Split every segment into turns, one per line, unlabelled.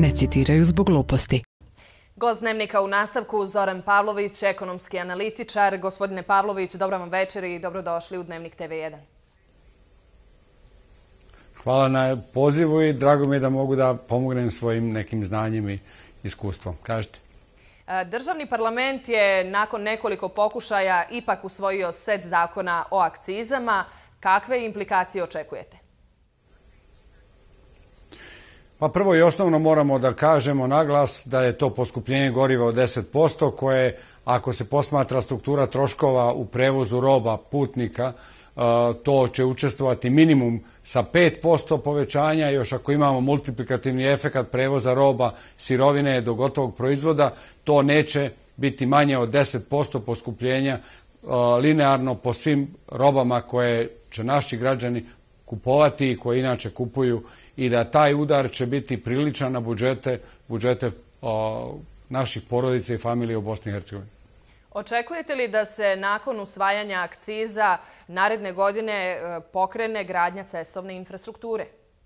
ne citiraju zbog gluposti.
Gost Dnevnika u nastavku Zoran Pavlović, ekonomski analitičar. Gospodine Pavlović, dobro vam večer i dobrodošli u Dnevnik TV1.
Hvala na pozivu i drago mi je da mogu da pomognem svojim nekim znanjem i iskustvom. Kažete.
Državni parlament je nakon nekoliko pokušaja ipak usvojio set zakona o akcizama. Kakve implikacije očekujete?
Pa prvo i osnovno moramo da kažemo naglas da je to poskupljenje goriva od 10% koje, ako se posmatra struktura troškova u prevozu roba putnika, to će učestvovati minimum sa 5% povećanja. Još ako imamo multiplikativni efekat prevoza roba, sirovine do gotovog proizvoda, to neće biti manje od 10% poskupljenja linearno po svim robama koje će naši građani kupovati i koje inače kupuju, i da taj udar će biti priličan na budžete naših porodica i familije u Bosni i Hercegovini.
Očekujete li da se nakon usvajanja akciza naredne godine pokrene gradnja cestovne infrastrukture?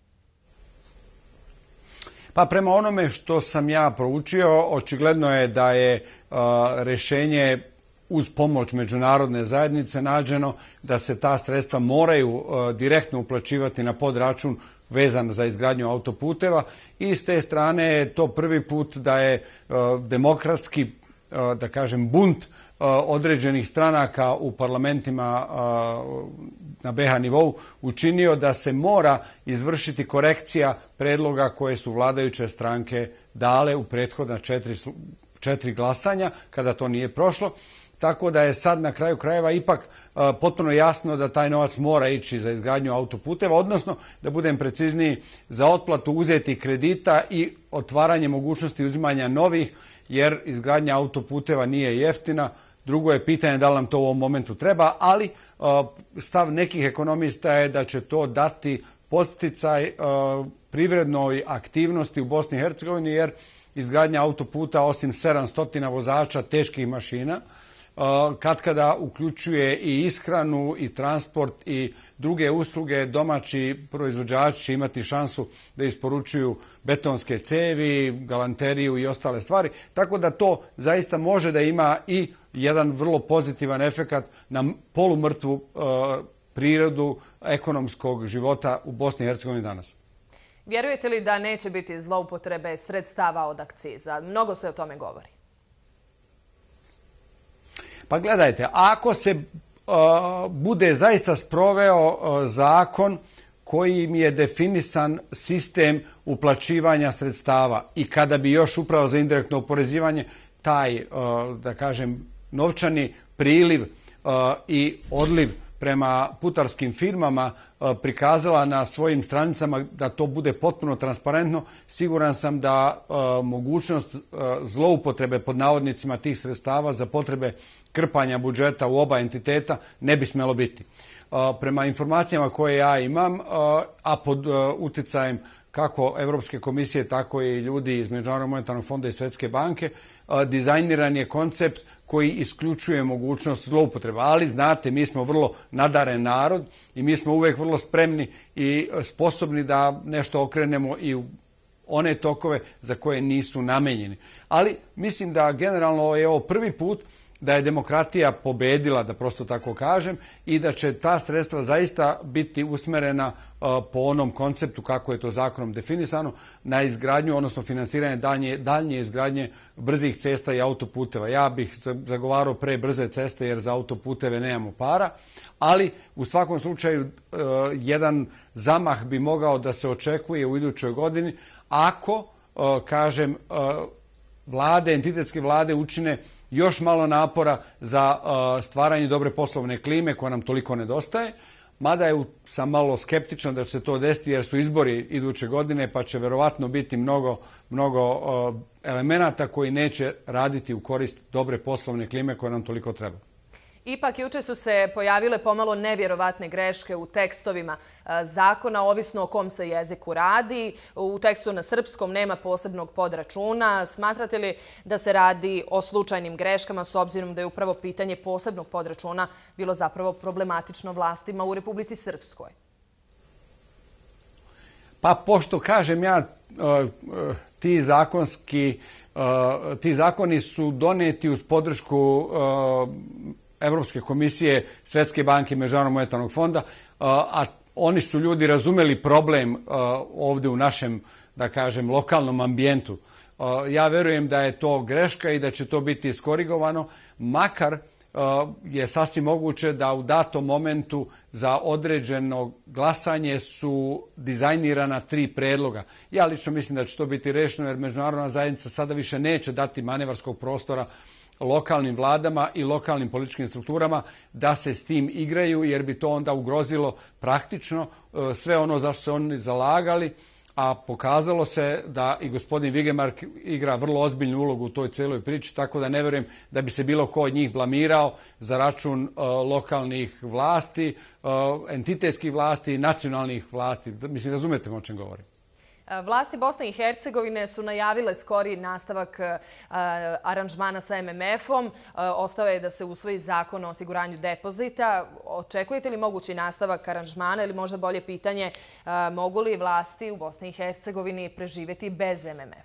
Pa prema onome što sam ja proučio, očigledno je da je rješenje uz pomoć međunarodne zajednice nađeno da se ta sredstva moraju direktno uplaćivati na podračun vezan za izgradnju autoputeva, i s te strane je to prvi put da je demokratski, da kažem, bunt određenih stranaka u parlamentima na BiH nivou učinio da se mora izvršiti korekcija predloga koje su vladajuće stranke dale u prethodna 4 glasanja kada to nije prošlo. Tako da je sad na kraju krajeva ipak potpuno jasno da taj novac mora ići za izgradnju autoputeva, odnosno, da budem precizniji, za otplatu uzetih kredita i otvaranje mogućnosti uzimanja novih, jer izgradnja autoputeva nije jeftina. Drugo je pitanje da li nam to u ovom momentu treba, ali stav nekih ekonomista je da će to dati podsticaj privrednoj aktivnosti u Bosni i Hercegovini, jer izgradnja autoputa, osim 700 vozača teških mašina, katkada uključuje i ishranu i transport i druge usluge. Domaći proizvođači će imati šansu da isporučuju betonske cevi, galanteriju i ostale stvari. Tako da to zaista može da ima i jedan vrlo pozitivan efekat na polumrtvu prirodu ekonomskog života u Bosni i Hercegovini danas.
Vjerujete li da neće biti zloupotrebe sredstava od akciza? Mnogo se o tome govori.
Pa gledajte, ako se bude zaista sproveo zakon kojim je definisan sistem uplaćivanja sredstava i kada bi još upravo za indirektno oporezivanje taj, da kažem, novčani priliv i odliv prema putarskim firmama prikazala na svojim stranicama, da to bude potpuno transparentno, siguran sam da mogućnost zloupotrebe pod navodnicima tih sredstava za potrebe krpanja budžeta u oba entiteta ne bi smjelo biti. Prema informacijama koje ja imam, a pod utjecajem kako Europske komisije, tako i ljudi iz Međunarodnog monetarnog fonda i Svjetske banke, dizajniran je koncept koji isključuje mogućnost zloupotreba. Ali znate, mi smo vrlo nadaren narod i mi smo uvijek vrlo spremni i sposobni da nešto okrenemo i u one tokove za koje nisu namenjeni. Ali mislim da generalno je ovo prvi put da je demokratija pobedila, da prosto tako kažem, i da će ta sredstva zaista biti usmjerena po onom konceptu kako je to zakonom definisano na izgradnju, odnosno finansiranje daljnje izgradnje brzih cesta i autoputeva. Ja bih zagovarao pre brze ceste jer za autoputeve nemamo para, ali u svakom slučaju jedan zamah bi mogao da se očekuje u idućoj godini ako, kažem, entitetske vlade učine još malo napora za stvaranje dobre poslovne klime koja nam toliko nedostaje, mada sam malo skeptičan da će se to desiti jer su izbori iduće godine, pa će verovatno biti mnogo elemenata koji neće raditi u korist dobre poslovne klime koja nam toliko treba.
Ipak, juče su se pojavile pomalo nevjerovatne greške u tekstovima zakona, ovisno o kom se jeziku radi. U tekstu na srpskom nema posebnog podračuna. Smatrate li da se radi o slučajnim greškama, s obzirom da je upravo pitanje posebnog podračuna bilo zapravo problematično vlastima u Republici Srpskoj?
Pa pošto kažem ja, ti zakoni su doneti uz podršku Evropske komisije, Svetske banke i Međunarodnog monetarnog fonda, a oni su ljudi razumeli problem ovdje u našem, da kažem, lokalnom ambijentu. Ja verujem da je to greška i da će to biti iskorigovano, makar je sasvim moguće da u datom momentu za određeno glasanje su dizajnirana 3 predloga. Ja lično mislim da će to biti rešeno jer međunarodna zajednica sada više neće dati manevarskog prostora lokalnim vladama i lokalnim političkim strukturama da se s tim igraju, jer bi to onda ugrozilo praktično sve ono za što se oni zalagali, a pokazalo se da i gospodin Vigemark igra vrlo ozbiljnu ulogu u toj celoj priči, tako da ne verujem da bi se bilo ko od njih blamirao za račun lokalnih vlasti, entitetskih vlasti i nacionalnih vlasti. Mislim, razumete o čem govorim.
Vlasti Bosne i Hercegovine su najavile skori nastavak aranžmana sa MMF-om. Ostao je da se usvoji zakon o osiguranju depozita. Očekujete li mogući nastavak aranžmana ili možda bolje pitanje, mogu li vlasti u Bosni i Hercegovini preživjeti bez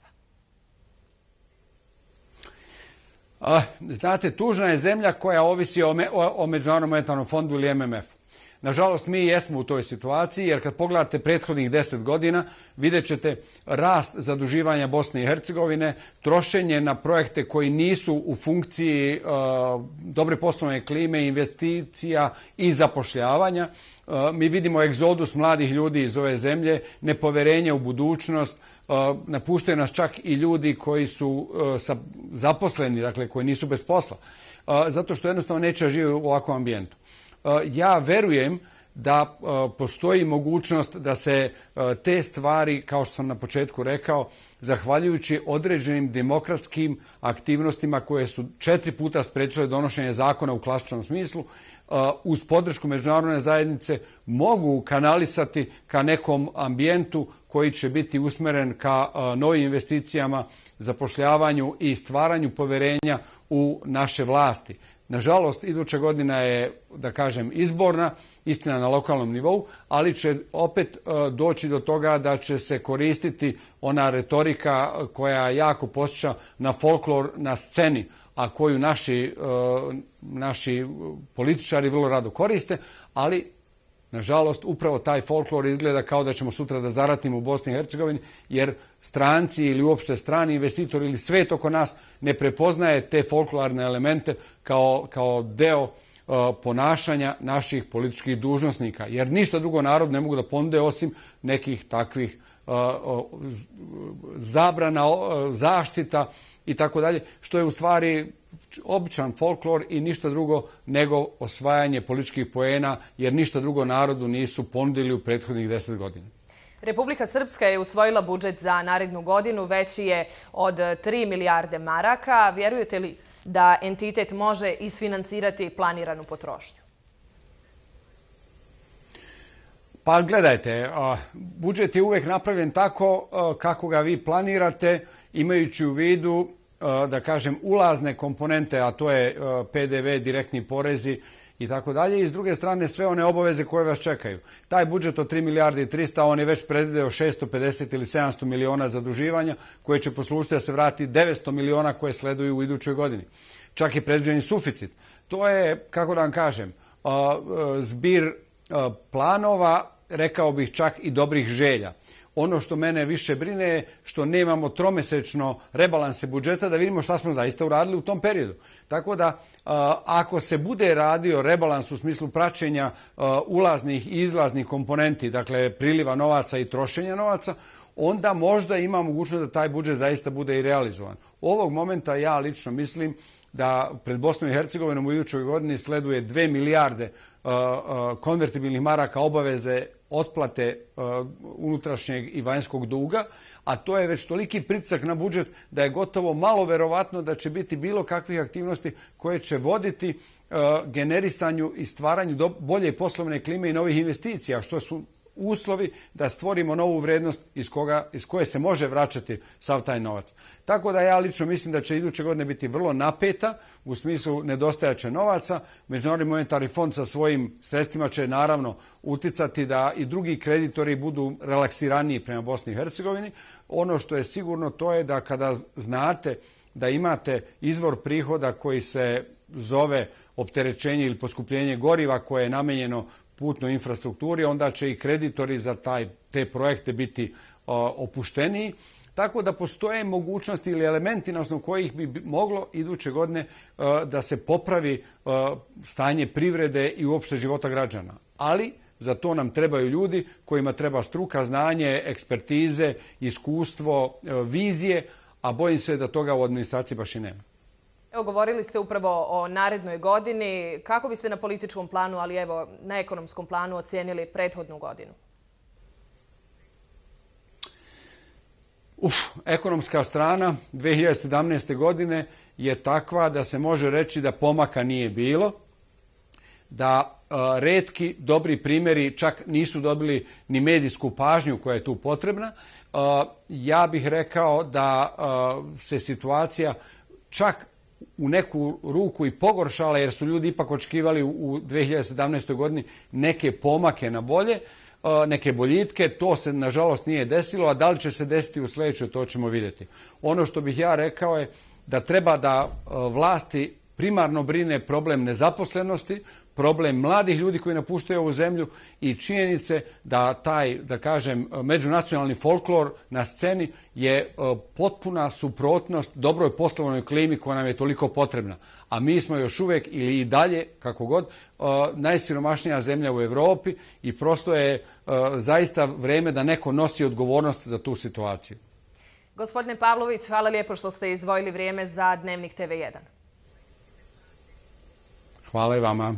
MMF-a?
Znate, tužna je zemlja koja ovisi o Međunarodnom monetarnom fondu ili MMF-u. Nažalost, mi jesmo u toj situaciji, jer kad pogledate prethodnih 10 godina, vidjet ćete rast zaduživanja Bosne i Hercegovine, trošenje na projekte koji nisu u funkciji dobre poslovne klime, investicija i zapošljavanja. Mi vidimo egzodus mladih ljudi iz ove zemlje, nepoverenje u budućnost, napuštaju nas čak i ljudi koji su zaposleni, dakle koji nisu bez posla, zato što jednostavno neće živjeti u ovakvom ambijentu. Ja verujem da postoji mogućnost da se te stvari, kao što sam na početku rekao, zahvaljujući određenim demokratskim aktivnostima koje su 4 puta sprečile donošenje zakona u klasičnom smislu, uz podršku međunarodne zajednice mogu kanalisati ka nekom ambijentu koji će biti usmeren ka novim investicijama, zapošljavanju i stvaranju poverenja u naše vlasti. Nažalost, iduća godina je, da kažem, izborna, istina na lokalnom nivou, ali će opet doći do toga da će se koristiti ona retorika koja jako podsjeća na folklor na sceni, a koju naši političari vrlo rado koriste, ali nažalost upravo taj folklor izgleda kao da ćemo sutra da zaratimo u Bosni i Hercegovini, jer stranci ili uopšte strani investitori ili svet oko nas ne prepoznaje te folklorne elemente kao deo ponašanja naših političkih dužnosnika. Jer ništa drugo narod ne mogu da ponude osim nekih takvih zabrana, zaštita i tako dalje, što je u stvari običan folklor i ništa drugo nego osvajanje političkih poena, jer ništa drugo narodu nisu ponudili u prethodnih 10 godina.
Republika Srpska je usvojila budžet za narednu godinu, veći je od 3 milijarde maraka. Vjerujete li da entitet može isfinansirati planiranu potrošnju?
Pa gledajte, budžet je uvek napravljen tako kako ga vi planirate, imajući u vidu, da kažem, ulazne komponente, a to je PDV, direktni porezi i tako dalje, i s druge strane sve one obaveze koje vas čekaju. Taj budžet od 3 milijarde i 300, on je već predvideo 650 ili 700 miliona zaduživanja, koje će poslužiti da se vrati 900 miliona koje sleduju u idućoj godini. Čak je predviđen i suficit. To je, kako da vam kažem, zbir planova, rekao bih čak i dobrih želja. Ono što mene više brine je što nemamo tromesečno rebalanse budžeta da vidimo šta smo zaista uradili u tom periodu. Tako da, ako se bude radio rebalans u smislu praćenja ulaznih i izlaznih komponenti, dakle priliva novaca i trošenja novaca, onda možda ima mogućnost da taj budžet zaista bude i realizovan. Ovog momenta ja lično mislim da pred Bosnom i Hercegovinom u idućoj godini sleduje 2 milijarde konvertibilnih maraka obaveze otplate unutrašnjeg i vanjskog duga, a to je već toliki pritisak na budžet da je gotovo malo verovatno da će biti bilo kakvih aktivnosti koje će voditi generisanju i stvaranju bolje poslovne klime i novih investicija, što su uslovi da stvorimo novu vrednost iz koje se može vraćati sav taj novac. Tako da ja lično mislim da će iduće godine biti vrlo napeta u smislu nedostajaće novaca. Međunarodni monetarni fond sa svojim sredstvima će naravno uticati da i drugi kreditori budu relaksiraniji prema Bosni i Hercegovini. Ono što je sigurno to je da kada znate da imate izvor prihoda koji se zove opterećenje ili poskupljenje goriva koje je namenjeno putnoj infrastrukturi, onda će i kreditori za te projekte biti opušteniji. Tako da postoje mogućnosti ili elementi na osnovu kojih bi moglo iduće godine da se popravi stanje privrede i uopšte života građana. Ali za to nam trebaju ljudi kojima treba struka, znanje, ekspertize, iskustvo, vizije, a bojim se da toga u administraciji baš i nema.
Evo, govorili ste upravo o narednoj godini. Kako biste na političkom planu, ali evo na ekonomskom planu ocijenili prethodnu godinu?
Ekonomska strana 2017. godine je takva da se može reći da pomaka nije bilo, da retki dobri primjeri čak nisu dobili ni medijsku pažnju koja je tu potrebna. Ja bih rekao da se situacija čak u neku ruku i pogoršala jer su ljudi ipak očekivali u 2017. godini neke pomake na bolje, neke boljitke. To se nažalost nije desilo, a da li će se desiti u sljedećoj, to ćemo vidjeti. Ono što bih ja rekao je da treba da vlasti primarno brine problem nezaposlenosti, problem mladih ljudi koji napuštaju ovu zemlju i činjenice da taj, da kažem, međunacionalni folklor na sceni je potpuna suprotnost dobroj poslovnoj klimi koja nam je toliko potrebna. A mi smo još uvijek ili i dalje, kako god, najsiromašnija zemlja u Europi i prosto je zaista vrijeme da neko nosi odgovornost za tu situaciju.
Gospodine Pavlović, hvala lijepo što ste izdvojili vrijeme za Dnevnik TV1.
Hvala i vama.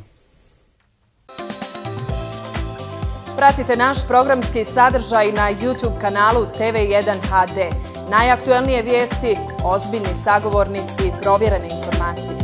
Pratite naš programski sadržaj na YouTube kanalu TV1 HD. Najaktuelnije vijesti, ozbiljni sagovornici, provjerene informacije.